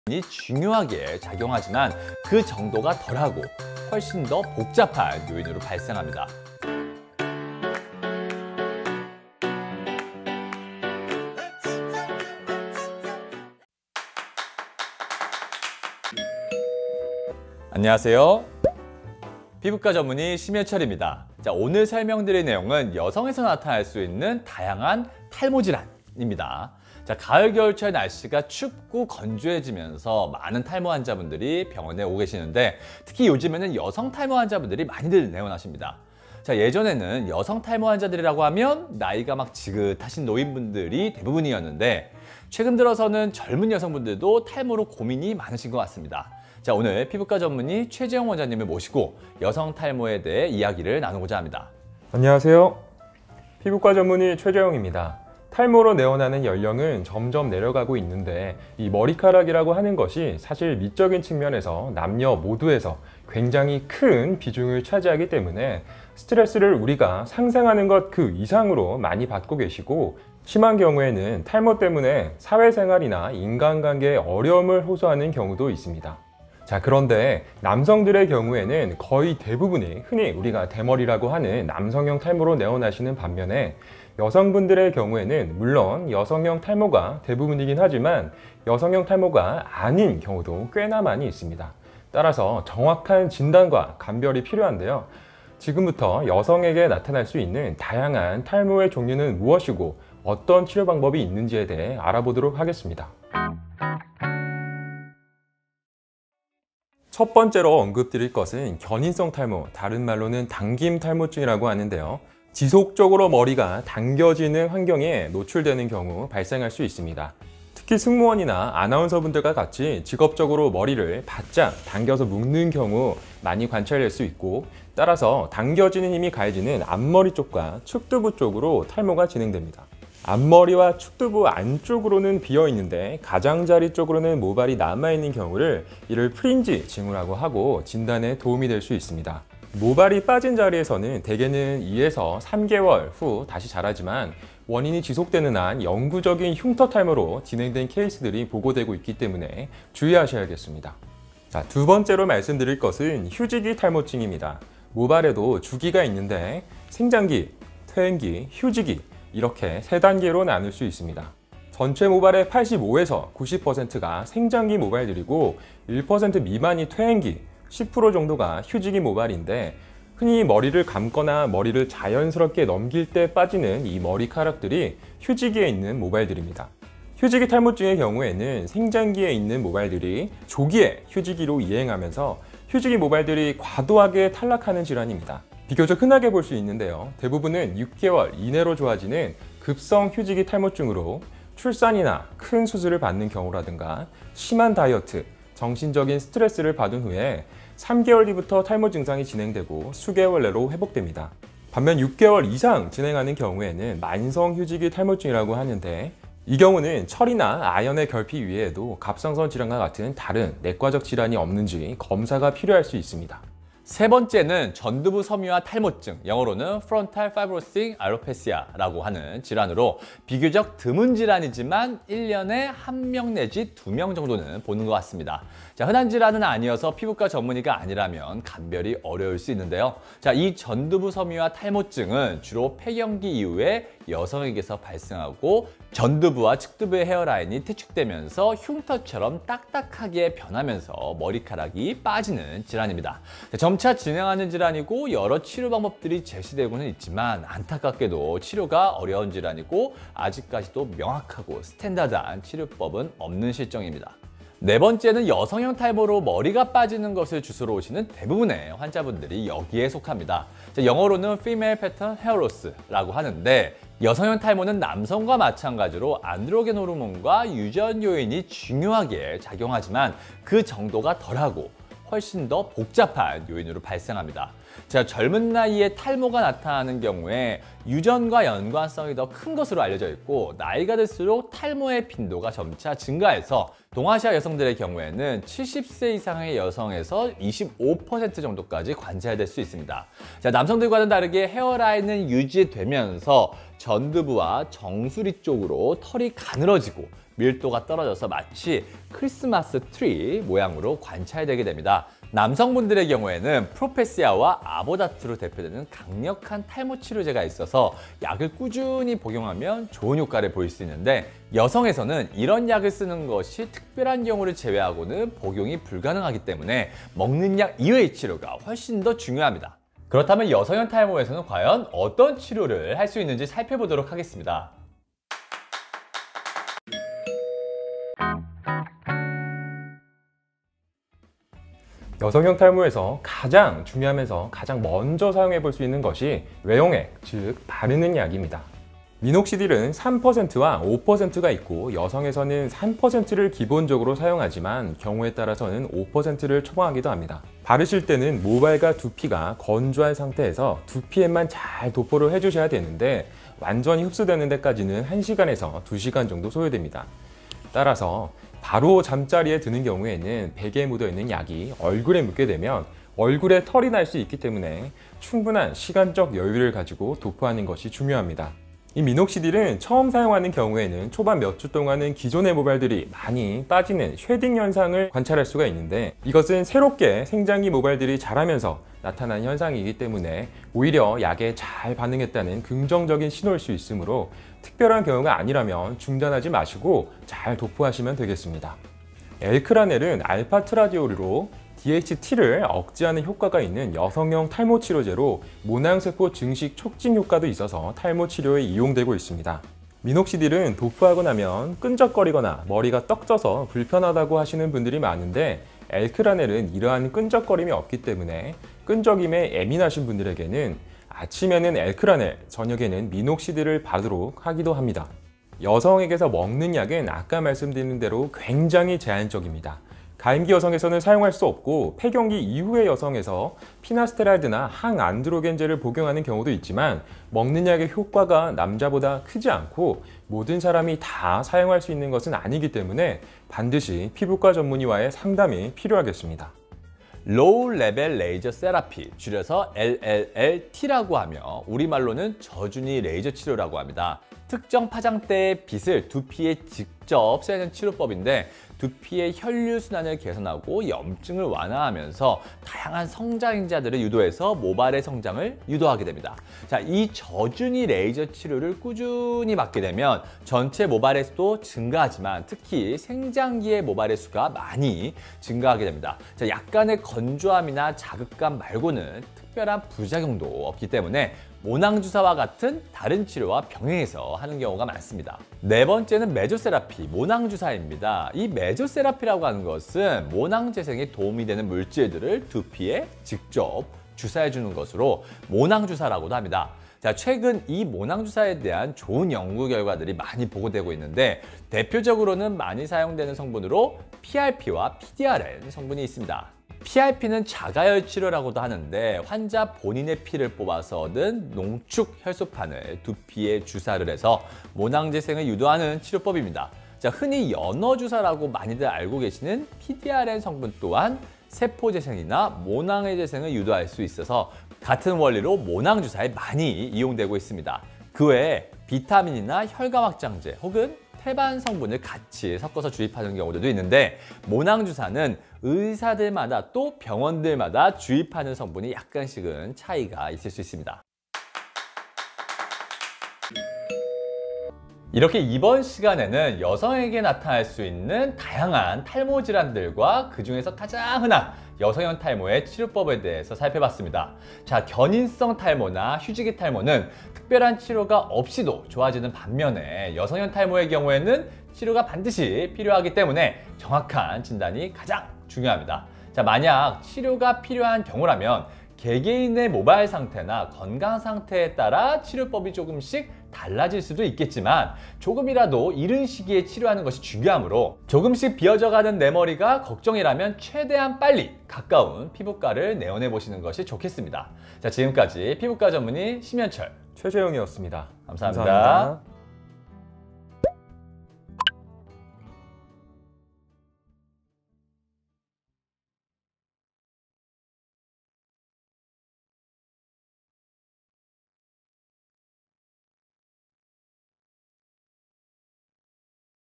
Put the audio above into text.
이 중요하게 작용하지만 그 정도가 덜하고 훨씬 더 복잡한 요인으로 발생합니다. 안녕하세요. 피부과 전문의 심예철입니다. 오늘 설명드릴 내용은 여성에서 나타날 수 있는 다양한 탈모 질환입니다. 가을, 겨울철 날씨가 춥고 건조해지면서 많은 탈모 환자분들이 병원에 오고 계시는데 특히 요즘에는 여성 탈모 환자분들이 많이들 내원하십니다. 예전에는 여성 탈모 환자들이라고 하면 나이가 막 지긋하신 노인분들이 대부분이었는데 최근 들어서는 젊은 여성분들도 탈모로 고민이 많으신 것 같습니다. 오늘 피부과 전문의 최재영 원장님을 모시고 여성 탈모에 대해 이야기를 나누고자 합니다. 안녕하세요. 피부과 전문의 최재영입니다. 탈모로 내원하는 연령은 점점 내려가고 있는데 이 머리카락이라고 하는 것이 사실 미적인 측면에서 남녀 모두에서 굉장히 큰 비중을 차지하기 때문에 스트레스를 우리가 상상하는 것 그 이상으로 많이 받고 계시고 심한 경우에는 탈모 때문에 사회생활이나 인간관계에 어려움을 호소하는 경우도 있습니다. 그런데 남성들의 경우에는 거의 대부분이 흔히 우리가 대머리라고 하는 남성형 탈모로 내원하시는 반면에 여성분들의 경우에는 물론 여성형 탈모가 대부분이긴 하지만 여성형 탈모가 아닌 경우도 꽤나 많이 있습니다. 따라서 정확한 진단과 감별이 필요한데요. 지금부터 여성에게 나타날 수 있는 다양한 탈모의 종류는 무엇이고 어떤 치료 방법이 있는지에 대해 알아보도록 하겠습니다. 첫 번째로 언급드릴 것은 견인성 탈모, 다른 말로는 당김 탈모증이라고 하는데요. 지속적으로 머리가 당겨지는 환경에 노출되는 경우 발생할 수 있습니다. 특히 승무원이나 아나운서분들과 같이 직업적으로 머리를 바짝 당겨서 묶는 경우 많이 관찰될 수 있고, 따라서 당겨지는 힘이 가해지는 앞머리 쪽과 측두부 쪽으로 탈모가 진행됩니다. 앞머리와 측두부 안쪽으로는 비어 있는데 가장자리 쪽으로는 모발이 남아있는 경우를 이를 프린지 징후라고 하고 진단에 도움이 될 수 있습니다. 모발이 빠진 자리에서는 대개는 2에서 3개월 후 다시 자라지만 원인이 지속되는 한 영구적인 흉터 탈모로 진행된 케이스들이 보고되고 있기 때문에 주의하셔야겠습니다. 두 번째로 말씀드릴 것은 휴지기 탈모증입니다. 모발에도 주기가 있는데 생장기, 퇴행기, 휴지기 이렇게 3단계로 나눌 수 있습니다. 전체 모발의 85에서 90%가 생장기 모발들이고 1% 미만이 퇴행기, 10% 정도가 휴지기 모발인데 흔히 머리를 감거나 머리를 자연스럽게 넘길 때 빠지는 이 머리카락들이 휴지기에 있는 모발들입니다. 휴지기 탈모증의 경우에는 생장기에 있는 모발들이 조기에 휴지기로 이행하면서 휴지기 모발들이 과도하게 탈락하는 질환입니다. 비교적 흔하게 볼 수 있는데요. 대부분은 6개월 이내로 좋아지는 급성 휴지기 탈모증으로 출산이나 큰 수술을 받는 경우라든가 심한 다이어트, 정신적인 스트레스를 받은 후에 3개월 뒤부터 탈모 증상이 진행되고 수개월 내로 회복됩니다. 반면 6개월 이상 진행하는 경우에는 만성 휴지기 탈모증이라고 하는데 이 경우는 철이나 아연의 결핍 이외에도 갑상선 질환과 같은 다른 내과적 질환이 없는지 검사가 필요할 수 있습니다. 세 번째는 전두부 섬유화 탈모증, 영어로는 Frontal Fibrosing Alopecia라고 하는 질환으로 비교적 드문 질환이지만 1년에 1명 내지 2명 정도는 보는 것 같습니다. 흔한 질환은 아니어서 피부과 전문의가 아니라면 감별이 어려울 수 있는데요. 이 전두부 섬유화 탈모증은 주로 폐경기 이후에 여성에게서 발생하고 전두부와 측두부의 헤어라인이 퇴축되면서 흉터처럼 딱딱하게 변하면서 머리카락이 빠지는 질환입니다. 점차 진행하는 질환이고 여러 치료 방법들이 제시되고는 있지만 안타깝게도 치료가 어려운 질환이고 아직까지도 명확하고 스탠다드한 치료법은 없는 실정입니다. 네 번째는 여성형 탈모로 머리가 빠지는 것을 주소로 오시는 대부분의 환자분들이 여기에 속합니다. 영어로는 Female Pattern Hair Loss라고 하는데 여성형 탈모는 남성과 마찬가지로 안드로겐 호르몬과 유전 요인이 중요하게 작용하지만 그 정도가 덜하고 훨씬 더 복잡한 요인으로 발생합니다. 자, 젊은 나이에 탈모가 나타나는 경우에 유전과 연관성이 더 큰 것으로 알려져 있고, 나이가 들수록 탈모의 빈도가 점차 증가해서 동아시아 여성들의 경우에는 70세 이상의 여성에서 25% 정도까지 관찰될 수 있습니다. 자, 남성들과는 다르게 헤어라인은 유지되면서 전두부와 정수리 쪽으로 털이 가늘어지고 밀도가 떨어져서 마치 크리스마스 트리 모양으로 관찰되게 됩니다. 남성분들의 경우에는 프로페시아와 아보다트로 대표되는 강력한 탈모 치료제가 있어서 약을 꾸준히 복용하면 좋은 효과를 보일 수 있는데, 여성에서는 이런 약을 쓰는 것이 특별한 경우를 제외하고는 복용이 불가능하기 때문에 먹는 약 이외의 치료가 훨씬 더 중요합니다. 그렇다면 여성형 탈모에서는 과연 어떤 치료를 할 수 있는지 살펴보도록 하겠습니다. 여성형 탈모에서 가장 중요하면서 가장 먼저 사용해 볼 수 있는 것이 외용액, 즉 바르는 약입니다. 미녹시딜은 3%와 5%가 있고, 여성에서는 3%를 기본적으로 사용하지만 경우에 따라서는 5%를 처방하기도 합니다. 바르실 때는 모발과 두피가 건조한 상태에서 두피에만 잘 도포를 해주셔야 되는데, 완전히 흡수되는 데까지는 1시간에서 2시간 정도 소요됩니다. 따라서 바로 잠자리에 드는 경우에는 베개에 묻어있는 약이 얼굴에 묻게 되면 얼굴에 털이 날 수 있기 때문에 충분한 시간적 여유를 가지고 도포하는 것이 중요합니다. 이 미녹시딜은 처음 사용하는 경우에는 초반 몇 주 동안은 기존의 모발들이 많이 빠지는 쉐딩 현상을 관찰할 수가 있는데, 이것은 새롭게 생장기 모발들이 자라면서 나타나는 현상이기 때문에 오히려 약에 잘 반응했다는 긍정적인 신호일 수 있으므로 특별한 경우가 아니라면 중단하지 마시고 잘 도포하시면 되겠습니다. 엘크라넬은 알파트라디올로 DHT를 억제하는 효과가 있는 여성형 탈모 치료제로 모낭세포 증식 촉진 효과도 있어서 탈모 치료에 이용되고 있습니다. 미녹시딜은 도포하고 나면 끈적거리거나 머리가 떡져서 불편하다고 하시는 분들이 많은데, 엘크라넬은 이러한 끈적거림이 없기 때문에 끈적임에 예민하신 분들에게는 아침에는 엘크라넬, 저녁에는 미녹시딜을 바르도록 하기도 합니다. 여성에게서 먹는 약은 아까 말씀드린 대로 굉장히 제한적입니다. 가임기 여성에서는 사용할 수 없고, 폐경기 이후의 여성에서 피나스테라이드나 항안드로겐제를 복용하는 경우도 있지만, 먹는 약의 효과가 남자보다 크지 않고 모든 사람이 다 사용할 수 있는 것은 아니기 때문에 반드시 피부과 전문의와의 상담이 필요하겠습니다. 로우 레벨 레이저 세라피, 줄여서 LLLT라고 하며 우리말로는 저준위 레이저 치료라고 합니다. 특정 파장대의 빛을 두피에 직접 쐬는 치료법인데, 두피의 혈류순환을 개선하고 염증을 완화하면서 다양한 성장인자들을 유도해서 모발의 성장을 유도하게 됩니다. 자, 이 저준위 레이저 치료를 꾸준히 받게 되면 전체 모발의 수도 증가하지만 특히 생장기의 모발의 수가 많이 증가하게 됩니다. 자, 약간의 건조함이나 자극감 말고는 특별한 부작용도 없기 때문에 모낭주사와 같은 다른 치료와 병행해서 하는 경우가 많습니다. 네 번째는 메조세라피, 모낭주사입니다. 이 메조세라피라고 하는 것은 모낭 재생에 도움이 되는 물질들을 두피에 직접 주사해 주는 것으로 모낭주사라고도 합니다. 자, 최근 이 모낭주사에 대한 좋은 연구 결과들이 많이 보고되고 있는데, 대표적으로는 많이 사용되는 성분으로 PRP와 PDRN 성분이 있습니다. PRP는 자가열 치료라고도 하는데, 환자 본인의 피를 뽑아서 얻은 농축 혈소판을 두피에 주사를 해서 모낭 재생을 유도하는 치료법입니다. 자, 흔히 연어주사라고 많이들 알고 계시는 PDRN 성분 또한 세포 재생이나 모낭의 재생을 유도할 수 있어서 같은 원리로 모낭 주사에 많이 이용되고 있습니다. 그 외에 비타민이나 혈관 확장제 혹은 태반 성분을 같이 섞어서 주입하는 경우도 있는데, 모낭 주사는 의사들마다 또 병원들마다 주입하는 성분이 약간씩은 차이가 있을 수 있습니다. 이렇게 이번 시간에는 여성에게 나타날 수 있는 다양한 탈모 질환들과 그 중에서 가장 흔한 여성형 탈모의 치료법에 대해서 살펴봤습니다. 자, 견인성 탈모나 휴지기 탈모는 특별한 치료가 없이도 좋아지는 반면에, 여성형 탈모의 경우에는 치료가 반드시 필요하기 때문에 정확한 진단이 가장 중요합니다. 자, 만약 치료가 필요한 경우라면 개개인의 모발 상태나 건강 상태에 따라 치료법이 조금씩 달라질 수도 있겠지만 조금이라도 이른 시기에 치료하는 것이 중요하므로 조금씩 비어져가는 내 머리가 걱정이라면 최대한 빨리 가까운 피부과를 내원해 보시는 것이 좋겠습니다. 자, 지금까지 피부과 전문의 심현철 최재영이었습니다. 감사합니다.